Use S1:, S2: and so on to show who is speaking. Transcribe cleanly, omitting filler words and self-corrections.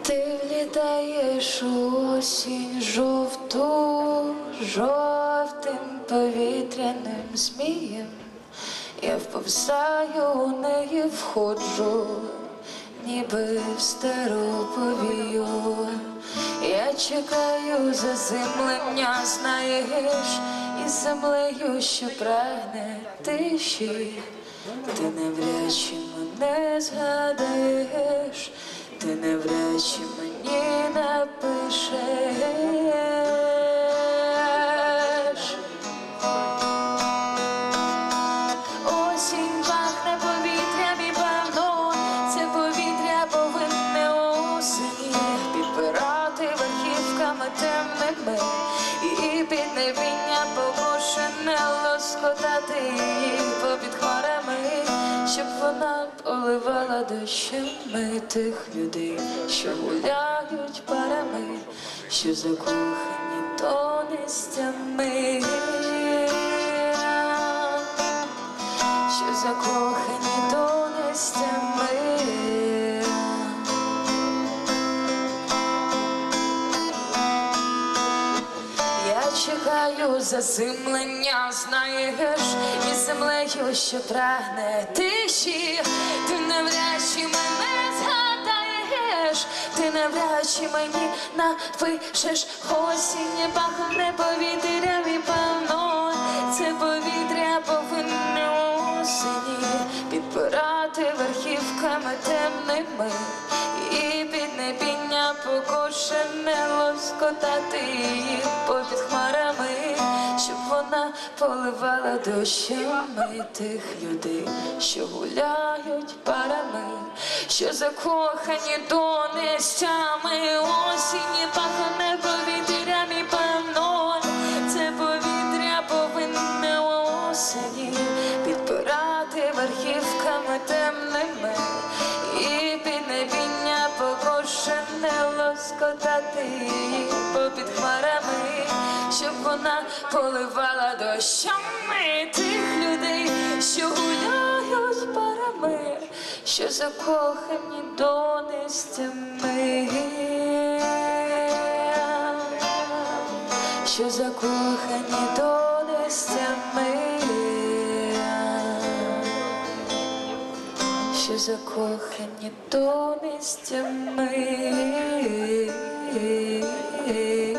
S1: Ти влітаєш у осінь жовту, жовтим повітряним змієм. Я вповзаю у неї, входжу, ніби в стару повію. Я чекаю заземлення, знаєш, із землею, що прагне тиші. Ти навряд чи мене згадаєш, ти навряд чи мені напишеш. Осінь пахне повітрям і певно, це повітря повинне осені підпирати верхівками темними і піднебіння покошене лоскотати її попід хмарами, щоб вона поливала дощами тих людей, що гуляють парами, що закохані тонестями, що закохані тонестями. Я чекаю заземлення, знаєш, із землею, що прагне тиші. Ти навряд чи мене згадаєш, ти навряд чи мені напишеш. Осінь пахне повітрям і певно, це повітря повинне осені підпирати верхівками темними і піднебіння покошене лоскотати її попід хмарами, щоб вона поливала дощами тих людей, що гуляють парами, що закохані тонестями. Осінь пахне повітрям і певно, це повітря повинне осені підпирати верхівками темними і піднебіння покошене лоскотати її попід хмарами, щоб вона поливала дощами тих людей, що гуляють парами, що закохані тонестями, що закохані тонестями, що закохані тонестями.